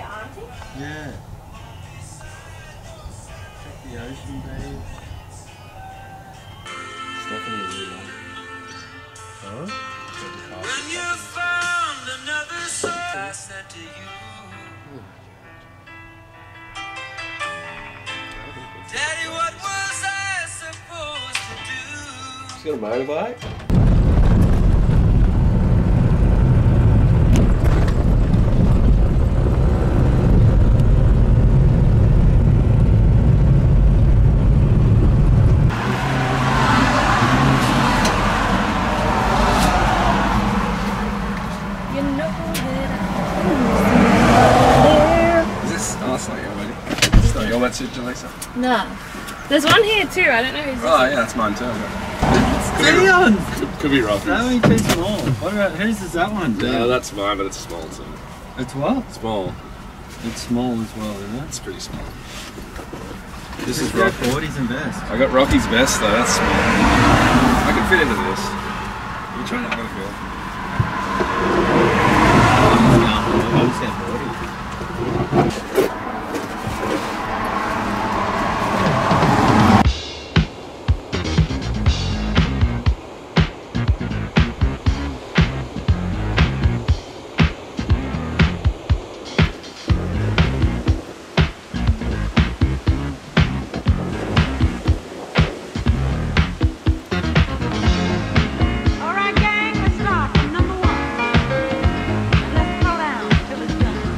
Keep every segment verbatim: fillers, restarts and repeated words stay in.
auntie? Yeah. Check the ocean, babe. Stephanie really long. Huh? When you found another soul, I said to you, Daddy, what was I supposed to do? She's got a motorbike? That's it, Jalisa? No. There's one here too, I don't know who's Oh yeah, that's mine too. Dion! Could, could be Rocky's. That ain't too small. What about, whose is that one? No, that's mine, but it's small too. It's what? Small. It's small as well, isn't it? It's pretty small. This is got Rocky. forties and best. I got Rocky's best though, that's small. I can fit into this. You trying to have a feel? I just got forty. All right, gang, let's start from number one. Let's throw down till it's done.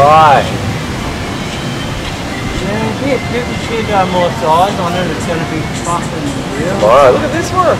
Right. Yeah, if you should uh, more size on it, it's going to be fucking real. Alright, look at this one.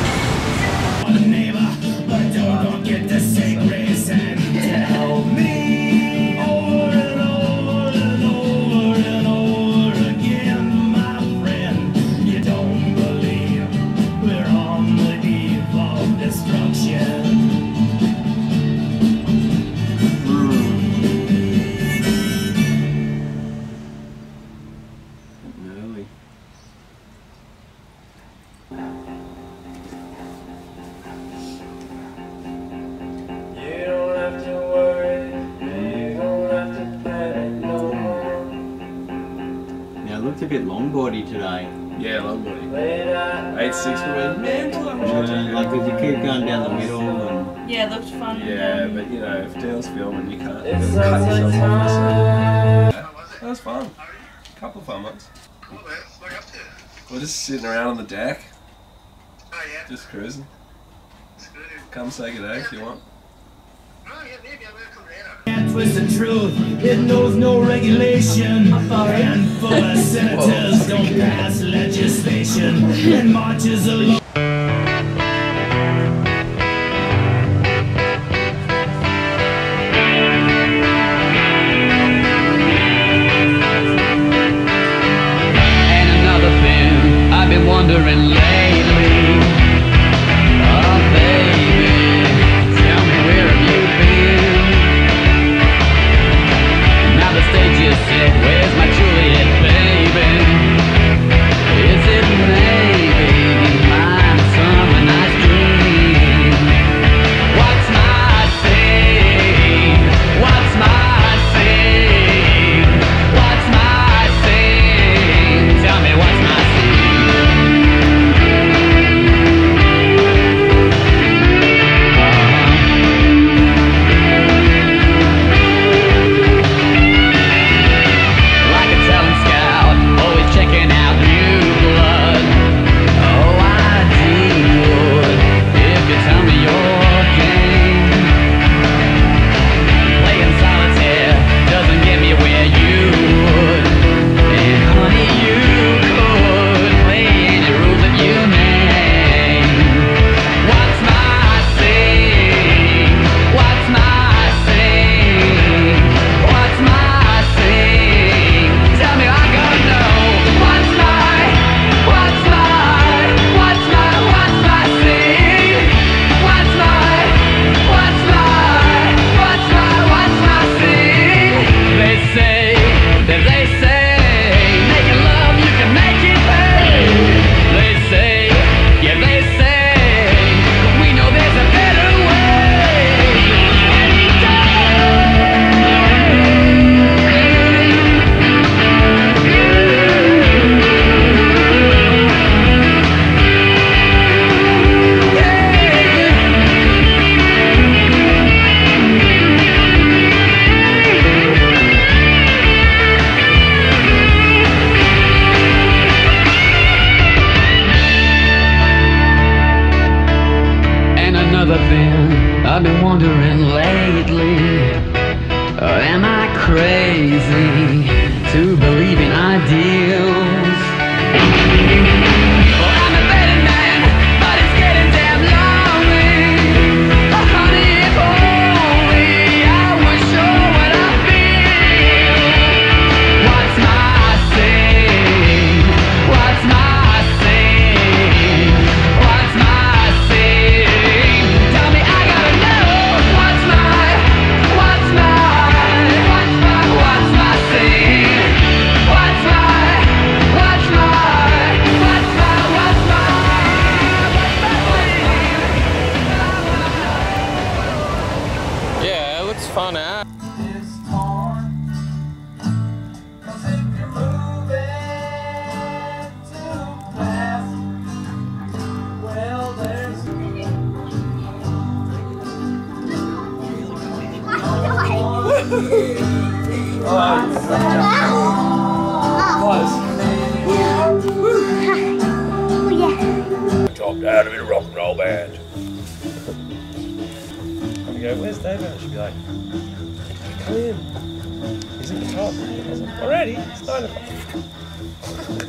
Looked a bit long body today. Yeah, long body. eight six went mental. Yeah, like if you keep going down the middle and Yeah, it looked fun. Yeah, but you know, if Dale's filming, you can't you cut yourself off. That was fun. A couple of fun ones. What are you up to? We're just sitting around on the deck, Oh yeah, just cruising. it's good. Come say good day if you want. Oh yeah, maybe I'm gonna come later. Twist the truth, it knows no regulation. A handful of senators don't pass legislation and marches along. And another thing I've been wondering lately. Oh baby, tell me where have you been? Now the stage is set, where's my Juliet, baby? Is it maybe mine summer night's dream? What's my sin? What's my sin? What's my sin? Tell me what's my sin? Like a talent scout, always checking out new blood. Oh, I would if you tell me your game. Playing solitaire doesn't get me where you would. And honey, you could play any rules that you name. What's my sin? What's my sin? What's my sin? Tell me, I gotta know. What's my, what's my, what's my, what's my sin? What's my, what's my, what's my, what's my sin? They say, that they say, making love you can make it pay. They say, yeah they say, but we know there's a better way. And another thing I've been wondering lately, uh, am I crazy to believe in ideals? Well, I'm a better man, but it's getting damn lonely. Oh, honey, if only I was sure what I feel. What's my sin? What's my sin? What's my sin? Tell me, I gotta know. What's my, what's my, what's my, what's my sin? What's my, what's my, what's my, what's my, what's my sin? Yeah, it looks fun, eh? Dropped out of it, a rock and roll band. And we go, where's David? And she'll be like, come in. He's in Oh, already? It's nine o'clock.